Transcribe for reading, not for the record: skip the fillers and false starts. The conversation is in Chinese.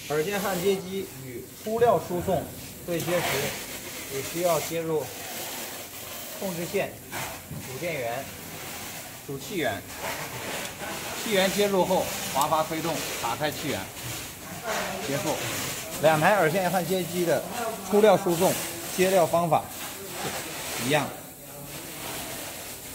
耳线焊接机与粗料输送对接时，只需要接入控制线、主电源、主气源。气源接入后，滑阀推动，打开气源，结束。两台耳线焊接机的粗料输送接料方法一样。